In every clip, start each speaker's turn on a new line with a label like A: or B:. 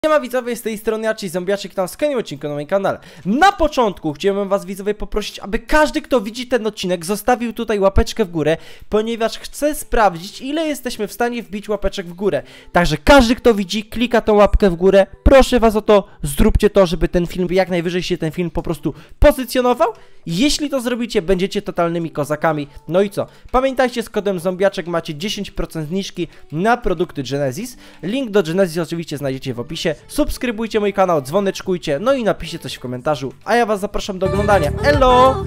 A: Siema widzowie, z tej strony ja, czyli Zombiaczek, tam z kolejnym odcinku na moim kanale. Na początku chciałbym was widzowie poprosić, aby każdy, kto widzi ten odcinek, zostawił tutaj łapeczkę w górę, ponieważ chcę sprawdzić, ile jesteśmy w stanie wbić łapeczek w górę. Także każdy, kto widzi, klika tą łapkę w górę. Proszę was o to, zróbcie to, żeby ten film, jak najwyżej się ten film po prostu pozycjonował. Jeśli to zrobicie, będziecie totalnymi kozakami. No i co? Pamiętajcie, z kodem Zombiaczek macie 10% zniżki na produkty Genesis. Link do Genesis oczywiście znajdziecie w opisie. Subskrybujcie mój kanał, dzwoneczkujcie, no i napiszcie coś w komentarzu, a ja was zapraszam do oglądania. Elo!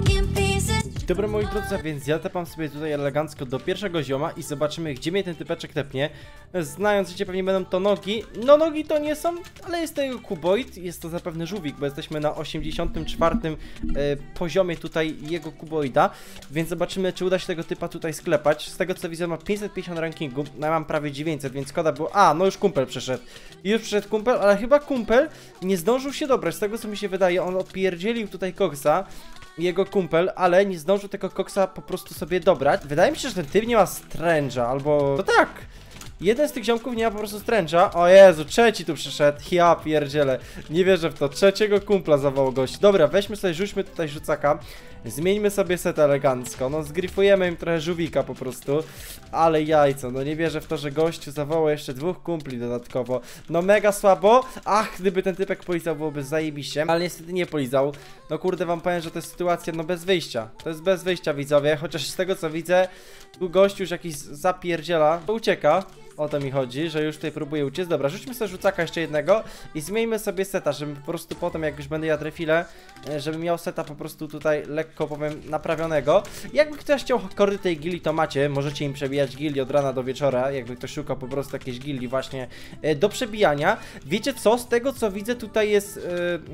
A: Dobra moi drodzy, więc ja tepam sobie tutaj elegancko do pierwszego zioma i zobaczymy, gdzie mnie ten typeczek tepnie. Znając życie, pewnie będą to nogi. No nogi to nie są, ale jest to jego kuboid, jest to zapewne żółwik, bo jesteśmy na 84. Poziomie tutaj jego kuboida. Więc zobaczymy, czy uda się tego typa tutaj sklepać. Z tego co widzę, ma 550 rankingu, ja mam prawie 900, więc szkoda było... A, no już kumpel przeszedł. Już przyszedł kumpel, ale chyba kumpel nie zdążył się dobrać. Z tego co mi się wydaje, on opierdzielił tutaj koksa, jego kumpel, ale nie zdążył tego koksa po prostu sobie dobrać. Wydaje mi się, że ten typ nie ma stręża, albo... No tak! Jeden z tych ziomków nie ma po prostu stręża. O Jezu, trzeci tu przyszedł. Ja pierdzielę. Nie wierzę w to. Trzeciego kumpla zawołał gość. Dobra, weźmy sobie, rzućmy tutaj rzucaka. Zmieńmy sobie set elegancko. No zgrifujemy im trochę żółwika po prostu. Ale jajco, no nie wierzę w to, że gościu zawołał jeszcze dwóch kumpli dodatkowo. No mega słabo. Ach, gdyby ten typek polizał, byłoby zajebiście. Ale niestety nie polizał. No kurde, wam powiem, że to jest sytuacja no bez wyjścia. To jest bez wyjścia, widzowie. Chociaż z tego co widzę, tu gościu już jakiś zapierdziela. To ucieka. O to mi chodzi, że już tutaj próbuję uciec. Dobra, rzućmy sobie rzucaka jeszcze jednego i zmieńmy sobie seta, żeby po prostu potem, jak już będę jadł refile, żeby miał seta po prostu tutaj lekko, powiem, naprawionego. Jakby ktoś chciał kordy tej gildii, to macie. Możecie im przebijać gildii od rana do wieczora, jakby ktoś szukał po prostu jakiejś gildii właśnie do przebijania. Wiecie co? Z tego co widzę, tutaj jest...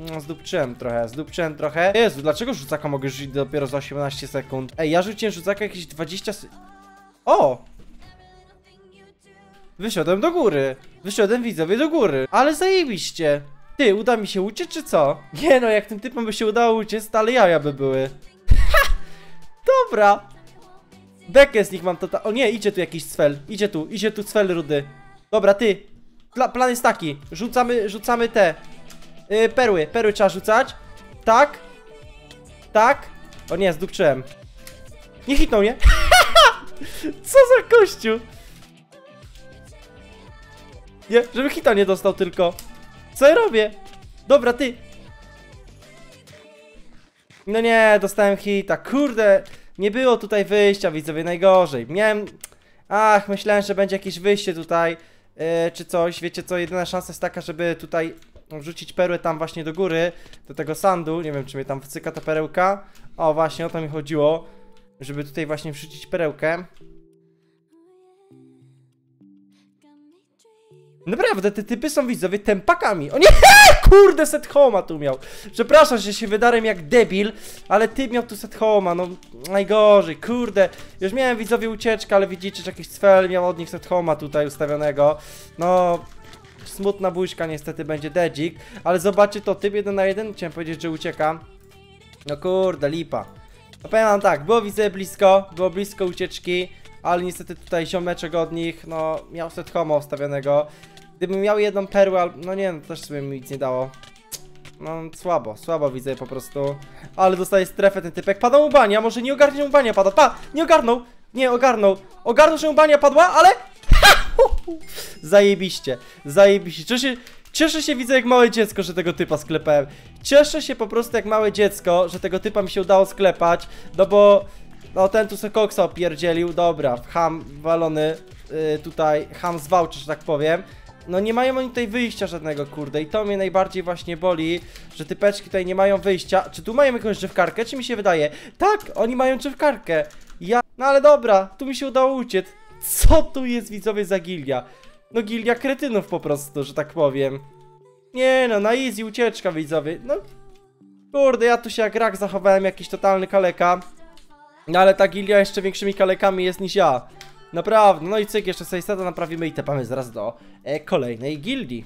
A: zdupczyłem trochę. Jezu, dlaczego rzucaka mogę rzucić dopiero za 18 sekund? Ej, ja rzuciłem rzucaka jakieś 20... O! Wyszedłem do góry. Wyszedłem, widzowie, do góry. Ale zajebiście. Ty, uda mi się uciec, czy co? Nie no, jak tym typom by się udało uciec, to ale jaja by były. Ha! Dobra. Bekę z nich mam total... O nie, idzie tu jakiś cfel. Idzie tu cfel rudy. Dobra, ty. Plan jest taki. Rzucamy te perły trzeba rzucać. Tak. Tak. O nie, zdupczyłem. Nie hitnął, nie? Co za kościół? Nie, żeby hita nie dostał tylko. Co ja robię? Dobra, ty. No nie, dostałem hita. Kurde, nie było tutaj wyjścia, widzowie, najgorzej. Miałem... Ach, myślałem, że będzie jakieś wyjście tutaj, czy coś. Wiecie co, jedyna szansa jest taka, żeby tutaj wrzucić perłę tam właśnie do góry, do tego sandu. Nie wiem, czy mnie tam wcyka ta perełka. O, właśnie, o to mi chodziło. Żeby tutaj właśnie wrzucić perełkę. Naprawdę, te typy są, widzowie, tempakami. O nie, kurde, set home'a tu miał. Przepraszam, że się wydarłem jak debil, ale typ miał tu set home'a, no najgorzej, kurde. Już miałem, widzowie, ucieczkę, ale widzicie, że jakiś cfel miał od nich set home'a tutaj ustawionego. No, smutna buźka niestety będzie dedzik, ale zobaczcie to, typ 1 na 1, chciałem powiedzieć, że ucieka. No kurde, lipa. No powiem wam tak, było blisko ucieczki. Ale niestety tutaj ziomeczek od nich, no, miał set homo ustawionego. Gdybym miał jedną perłę, no nie, no też sobie mi nic nie dało. No, słabo widzę po prostu. Ale dostaje strefę ten typek. Padał mu bania, może nie ogarnie mu bania pada. Nie ogarnął! Nie, ogarnął. Ogarnął, że mu bania padła, ale... Zajebiście. Cieszę się, widzę jak małe dziecko, że tego typa sklepałem. Cieszę się po prostu jak małe dziecko, że tego typa mi się udało sklepać. No bo... No ten tu se koksa opierdzielił, dobra, ham walony, tutaj ham zwałczy, że tak powiem. No nie mają oni tutaj wyjścia żadnego, kurde, i to mnie najbardziej właśnie boli, że typeczki tutaj nie mają wyjścia. Czy tu mają jakąś drzewkarkę, czy mi się wydaje? Tak, oni mają drzewkarkę. No ale dobra, tu mi się udało uciec. Co tu jest, widzowie, za gildia? No gildia kretynów po prostu, że tak powiem. Nie no, na easy ucieczka, widzowie, no. Kurde, ja tu się jak rak zachowałem, jakiś totalny kaleka. No ale ta gildia jeszcze większymi kalekami jest niż ja. Naprawdę, no i cyk, jeszcze sobie seta naprawimy i tepamy zaraz do kolejnej gildii.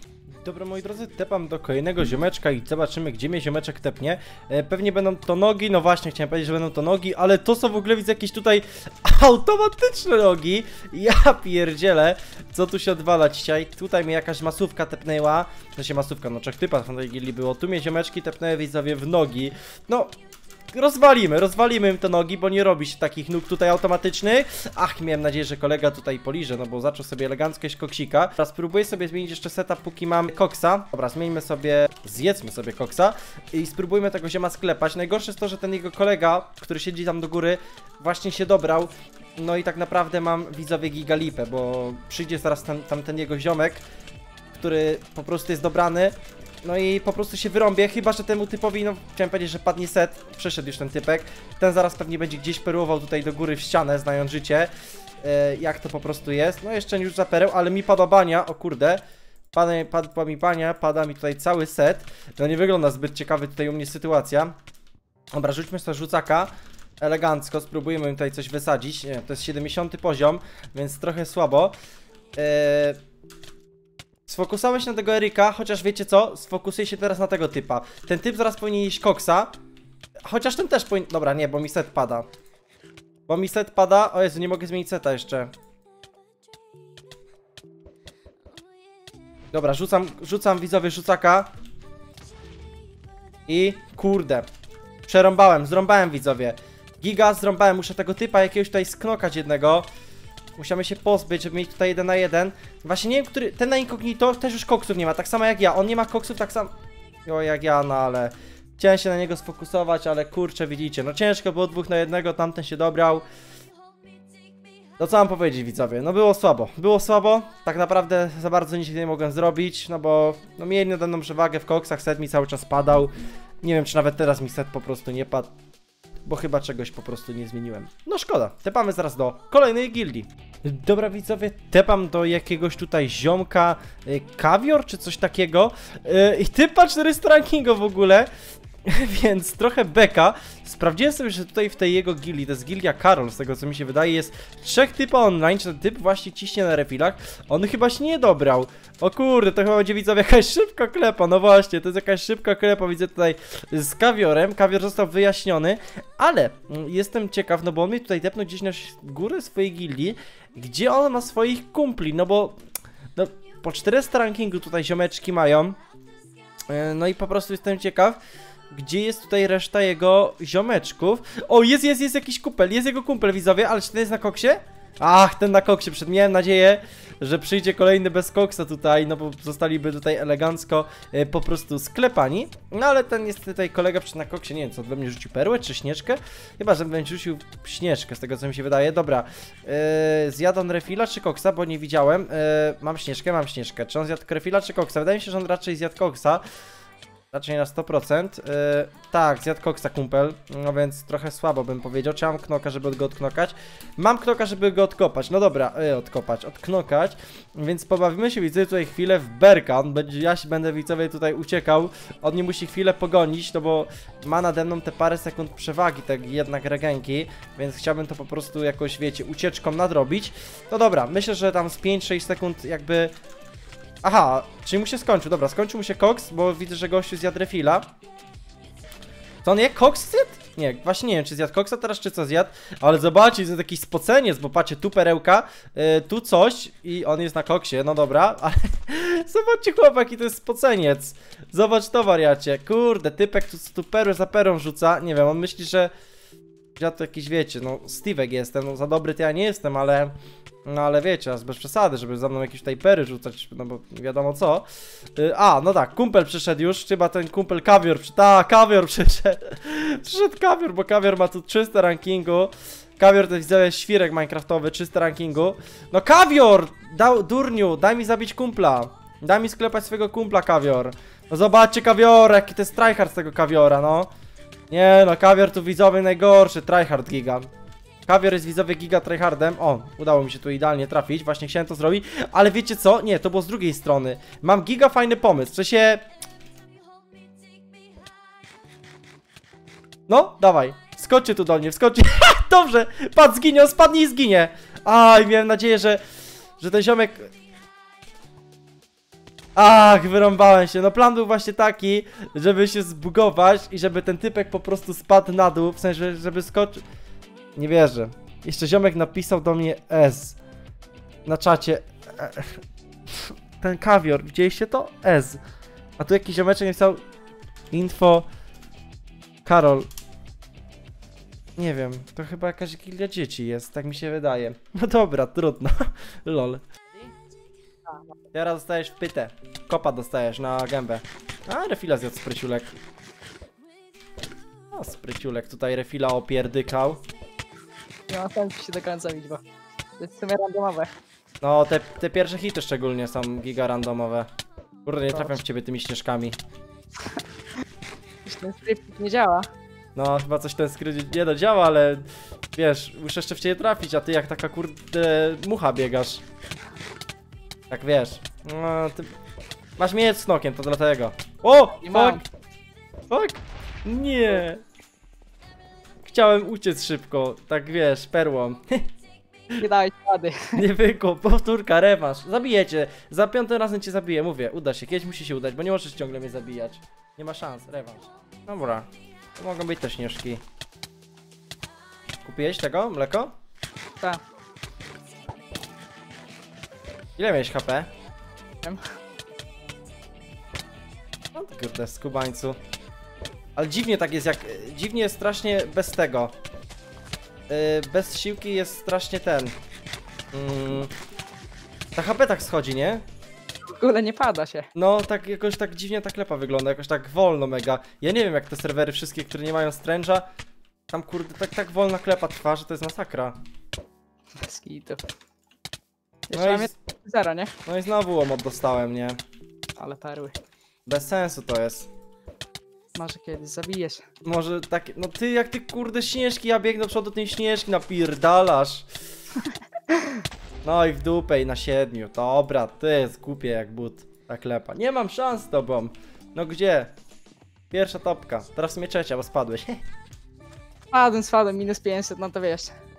A: Dobra, moi drodzy, tepam do kolejnego ziomeczka i zobaczymy, gdzie mnie ziomeczek tepnie. Pewnie będą to nogi, no właśnie, chciałem powiedzieć, że będą to nogi, ale to są w ogóle, widzę, jakieś tutaj automatyczne nogi. Ja pierdzielę, co tu się odwala dzisiaj. Tutaj mnie jakaś masówka tepnęła. To się masówka, no 3 typa w tej gilii było. Tu mnie ziomeczki tepnęły, widzowie, w nogi. No... Rozwalimy im te nogi, bo nie robi się takich nóg tutaj automatycznych. Ach, miałem nadzieję, że kolega tutaj poliże, no bo zaczął sobie elegancko jeść koksika. Teraz spróbuję sobie zmienić jeszcze setup, póki mam koksa. Dobra, zmieńmy sobie, zjedzmy sobie koksa i spróbujmy tego zioma sklepać. Najgorsze jest to, że ten jego kolega, który siedzi tam do góry, właśnie się dobrał. No i tak naprawdę mam, widzowie, gigalipę, bo przyjdzie zaraz ten jego ziomek, który po prostu jest dobrany. No i po prostu się wyrąbię, chyba że temu typowi, no chciałem powiedzieć, że padnie set. Przeszedł już ten typek. Ten zaraz pewnie będzie gdzieś perułował tutaj do góry w ścianę, znając życie. Jak to po prostu jest. No jeszcze już za pereł, ale mi pada bania, o kurde. Padła mi bania, pada mi tutaj cały set. No nie wygląda zbyt ciekawy tutaj u mnie sytuacja. Dobra, rzućmy sobie rzucaka. Elegancko, spróbujemy tutaj coś wysadzić. Nie, to jest 70 poziom, więc trochę słabo. Sfokusować się na tego Eryka, chociaż wiecie co? Sfokusuję się teraz na tego typa. Ten typ zaraz powinien jeść koksa. Chociaż ten też powinien... Dobra, nie, bo mi set pada. O Jezu, nie mogę zmienić seta jeszcze. Dobra, rzucam widzowie rzucaka. I... Kurde. Zrąbałem widzowie. Giga zrąbałem, muszę tego typa jakiegoś tutaj sknokać jednego. Musimy się pozbyć, żeby mieć tutaj 1 na 1. Właśnie nie wiem, który... Ten na incognito też już koksów nie ma, tak samo jak ja. On nie ma koksów tak samo... O, jak ja, no ale... Chciałem się na niego sfokusować, ale kurczę, widzicie. No ciężko było 2 na 1, tamten się dobrał. No co mam powiedzieć, widzowie? No było słabo. Tak naprawdę za bardzo nic nie mogłem zrobić, no bo... No mieli daną przewagę w koksach, set mi cały czas padał. Nie wiem, czy nawet teraz mi set po prostu nie padł. Bo chyba czegoś po prostu nie zmieniłem. No szkoda, tepamy zaraz do kolejnej gildii. Dobra widzowie, tepam do jakiegoś tutaj ziomka, kawior czy coś takiego. I typa 400 rankingu w ogóle. Więc trochę beka. Sprawdziłem sobie, że tutaj w tej jego gildii, to jest gildia Karol, z tego co mi się wydaje, jest 3 typa online, czy ten typ właśnie ciśnie na refilach. On chyba się nie dobrał. O kurde, to chyba będzie, widzowie, jakaś szybka klepa. No właśnie, to jest jakaś szybka klepa, widzę tutaj z kawiorem. Kawior został wyjaśniony, ale jestem ciekaw, no bo on mnie tutaj tepnął gdzieś na górę swojej gildii, gdzie on ma swoich kumpli, no bo no, po 400 rankingu tutaj ziomeczki mają. No i po prostu jestem ciekaw, gdzie jest tutaj reszta jego ziomeczków. O, jest jakiś kumpel, jest jego kumpel, widzowie, ale czy ten jest na koksie? Ach, ten na koksie, miałem nadzieję, że przyjdzie kolejny bez koksa tutaj, no bo zostaliby tutaj elegancko po prostu sklepani. No ale ten jest tutaj kolega na koksie, nie wiem, co we mnie rzucił, perłę czy śnieżkę? Chyba, że będzie rzucił śnieżkę, z tego co mi się wydaje. Dobra, zjadł on refila czy koksa, bo nie widziałem. Mam śnieżkę. Czy on zjadł refila czy koksa? Wydaje mi się, że on raczej zjadł koksa. Raczej na 100%. Tak, zjadł koksa kumpel. No więc trochę słabo bym powiedział. Czy mam knoka, żeby go odknokać? Mam knoka, żeby go odkopać. No dobra, odknokać. Więc pobawimy się, widzę tutaj chwilę w berka. Ja się będę, widzowie, tutaj uciekał. On nie musi chwilę pogonić, no bo ma nade mną te parę sekund przewagi, tak jednak regenki. Więc chciałbym to po prostu jakoś, wiecie, ucieczką nadrobić. No dobra, myślę, że tam z 5-6 sekund jakby... Aha, czyli mu się skończył, dobra, skończył mu się koks, bo widzę, że gościu zjadł refila. To on je koks zjadł? Nie, właśnie nie wiem, czy zjadł koksa teraz, czy co zjadł. Ale zobaczcie, jest jakiś spoceniec, bo patrzcie, tu perełka, tu coś i on jest na koksie, no dobra, ale zobaczcie chłopaki, to jest spoceniec. Zobacz to, wariacie, kurde, typek tu perłę za perą rzuca, nie wiem, on myśli, że ja to jakiś, wiecie, no Steve'ek jestem, no za dobry to ja nie jestem, ale... No ale wiecie, bez przesady, żeby za mną jakieś tutaj pery rzucać, no bo wiadomo co. No tak, kumpel przyszedł już, chyba ten kumpel kawior, kawior przyszedł. Przyszedł kawior, bo kawior ma tu 300 rankingu. Kawior to jest świrek minecraftowy, 300 rankingu. No kawior! Durniu, daj mi zabić kumpla. Daj mi sklepać swojego kumpla, kawior. No zobaczcie kawiora, jaki to jest tryhard z tego kawiora, no. Nie no, kawior tu widzowie najgorszy, tryhard giga. Kawior jest, widzowie, giga tryhardem. O, udało mi się tu idealnie trafić. Właśnie chciałem to zrobić. Ale wiecie co? Nie, to było z drugiej strony. Mam giga fajny pomysł. W sensie... No, dawaj. Wskoczcie tu do mnie, wskoczcie. Dobrze, padł, zginie, on spadnie i zginie. Aj, miałem nadzieję, że ten ziomek... Ach, wyrąbałem się. No plan był właśnie taki, żeby się zbugować i żeby ten typek po prostu spadł na dół, w sensie, żeby skoczył. Nie wierzę. Jeszcze ziomek napisał do mnie S. Na czacie. Ten kawior, widzieliście to? S. A tu jakiś ziomeczek napisał info Karol. Nie wiem, to chyba jakaś gildia dzieci jest, tak mi się wydaje. No dobra, trudno. Lol. Teraz dostajesz w pytę. Kopa dostajesz na gębę. A, refila zjadł spryciulek. O, spryciulek tutaj refila opierdykał.
B: Nie mam sensu się do końca bić, bo to jest w sumie randomowe.
A: No, te pierwsze hity szczególnie są giga randomowe. Kurde, nie trafiam w ciebie tymi śnieżkami.
B: Jeśli ten skrypt nie działa.
A: No, chyba coś ten skrypt nie dodziała, ale wiesz, muszę jeszcze w ciebie trafić, a ty jak taka kurde mucha biegasz. Tak wiesz. No, ty... Masz mieć z nokiem, to dlatego. O!
B: Nie mam.
A: Fuck! Nie! Chciałem uciec szybko, tak wiesz, perłą.
B: Nie dałeś rady.
A: Nie wykup, powtórka, rewanż. Zabijecie. Za piątym razem cię zabiję, mówię. Uda się, kiedyś musi się udać, bo nie możesz ciągle mnie zabijać. Nie ma szans, rewanż. Dobra. To mogą być te śnieżki. Kupiłeś tego? Mleko?
B: Tak.
A: Ile miałeś HP?
B: Wiem.
A: No to kurde, skubańcu. Ale dziwnie tak jest, jak... Dziwnie jest strasznie bez tego. Bez siłki jest strasznie ten. Ta HP tak schodzi, nie?
B: W ogóle nie pada się.
A: No, tak jakoś tak dziwnie ta klepa wygląda, jakoś tak wolno mega. Ja nie wiem jak te serwery wszystkie, które nie mają stręża. Tam kurde, tak wolna klepa trwa, że to jest masakra.
B: Bez kitu.
A: No
B: Jeszcze
A: i,
B: mam zero, nie?
A: no i znowu łomot dostałem, nie?
B: Ale perły.
A: Bez sensu to jest.
B: Może kiedyś zabijesz.
A: Może tak, no ty jak ty kurde śnieżki, ja biegnę do przodu tej śnieżki, napierdalasz. No i w dupę i na 7. Dobra, ty jest głupie jak but. Ta klepa. Nie mam szans z tobą. No gdzie? Pierwsza topka. Teraz w sumie trzecia, bo spadłeś.
B: Spadłem, minus 500, no to wiesz.